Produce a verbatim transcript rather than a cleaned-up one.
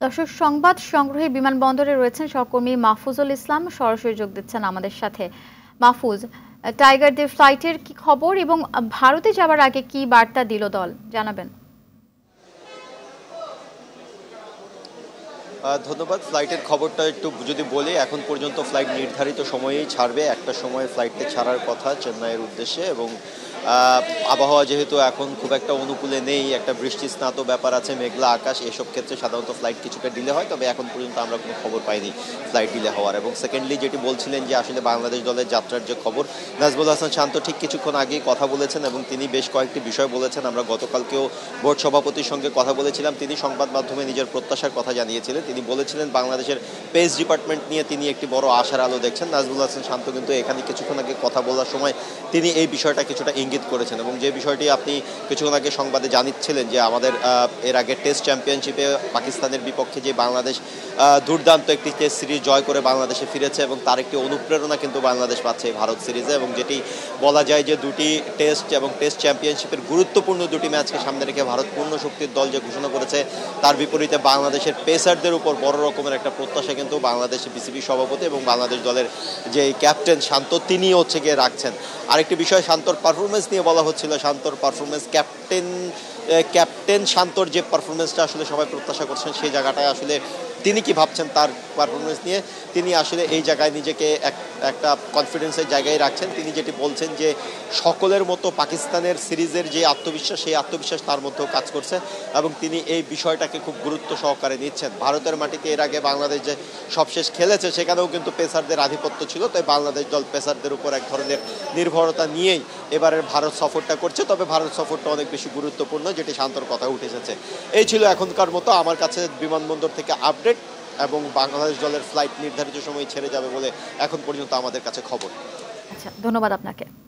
দর্শক, সংবাদ সংগ্রহে বিমানবন্দরে রয়েছেন সহকর্মী মাহফুজুল ইসলাম, সরাসরি যোগ দিচ্ছেন আমাদের সাথে। মাহফুজ, টাইগারদের ফ্লাইটের কি খবর এবং ভারতে যাওয়ার আগে কি বার্তা দিল দল, জানাবেন। ধন্যবাদ। ফ্লাইটের খবরটা একটু যদি বলি, এখন পর্যন্ত ফ্লাইট নির্ধারিত সময়েই ছাড়বে। একটা সময় ফ্লাইটে ছাড়ার কথা চেন্নাইয়ের উদ্দেশ্যে, এবং আবহাওয়া যেহেতু এখন খুব একটা অনুকূলে নেই, একটা বৃষ্টি স্নাত ব্যাপার আছে, মেঘলা আকাশ, এসব ক্ষেত্রে সাধারণত ফ্লাইট কিছুটা ডিলে হয়। তবে এখন পর্যন্ত আমরা কোনো খবর পাইনি ফ্লাইট ডিলে হওয়ার। এবং সেকেন্ডলি যেটি বলছিলেন যে আসলে বাংলাদেশ দলের যাত্রার যে খবর, নাজমুল হাসান শান্ত ঠিক কিছুক্ষণ আগেই কথা বলেছেন এবং তিনি বেশ কয়েকটি বিষয় বলেছেন। আমরা গতকালকেও বোর্ড সভাপতির সঙ্গে কথা বলেছিলাম, তিনি সংবাদ মাধ্যমে নিজের প্রত্যাশার কথা জানিয়েছিলেন। তিনি বলেছিলেন বাংলাদেশের পেস ডিপার্টমেন্ট নিয়ে তিনি একটি বড় আশার আলো দেখছেন। নাজমুল হাসান শান্ত কিন্তু এখানে কিছুক্ষণ আগে কথা বলার সময় তিনি এই বিষয়টা কিছুটা ইঙ্গিত করেছেন, এবং যে বিষয়টি আপনি কিছুক্ষণ আগে সংবাদে জানিয়েছিলেন যে আমাদের এর আগে টেস্ট চ্যাম্পিয়নশিপে পাকিস্তানের বিপক্ষে যে বাংলাদেশ দুর্দান্ত একটি টেস্ট সিরিজ জয় করে বাংলাদেশে ফিরেছে, এবং তার একটি অনুপ্রেরণা কিন্তু বাংলাদেশ পাচ্ছে ভারত সিরিজে। এবং যেটি বলা যায় যে দুটি টেস্ট এবং টেস্ট চ্যাম্পিয়নশিপের গুরুত্বপূর্ণ দুটি ম্যাচকে সামনে রেখে ভারত পূর্ণ শক্তির দল যে ঘোষণা করেছে, তার বিপরীতে বাংলাদেশের পেসারদের উপর বড় রকমের একটা প্রত্যাশা কিন্তু বাংলাদেশের বিসিবি সভাপতি এবং বাংলাদেশ দলের যে ক্যাপ্টেন শান্ত, তিনি হচ্ছে গিয়ে রাখছেন। আরেকটি বিষয় শান্তর পারফরমেন্স নিয়ে বলা হচ্ছিল। শান্তর পারফরমেন্স, ক্যাপ্টেন ক্যাপ্টেন শান্তর যে পারফরমেন্সটা আসলে সবাই প্রত্যাশা করছেন, সেই জায়গাটায় আসলে তিনি কি ভাবছেন তার পারফরমেন্স নিয়ে, তিনি আসলে এই জায়গায় নিজেকে একটা কনফিডেন্সের জায়গায় রাখছেন। তিনি যেটি বলছেন যে সকলের মতো পাকিস্তানের সিরিজের যে আত্মবিশ্বাস, সেই আত্মবিশ্বাস তার মধ্যেও কাজ করছে, এবং তিনি এই বিষয়টাকে খুব গুরুত্ব সহকারে নিচ্ছেন। ভারতের মাটিতে এর আগে বাংলাদেশ যে সবশেষ খেলেছে, সেখানেও কিন্তু পেসারদের আধিপত্য ছিল, তাই বাংলাদেশ দল পেসারদের উপর এক ধরনের নির্ভরতা নিয়েই এবারের ভারত সফরটা করছে। তবে ভারত সফরটা অনেক বেশি গুরুত্বপূর্ণ, যেটি শান্তর কথা উঠে এসেছে। এই ছিল এখনকার মতো আমার কাছে বিমানবন্দর থেকে আপডেট, এবং বাংলাদেশ দলের ফ্লাইট নির্ধারিত সময় ছেড়ে যাবে বলে এখন পর্যন্ত আমাদের কাছে খবর। আচ্ছা, ধন্যবাদ আপনাকে।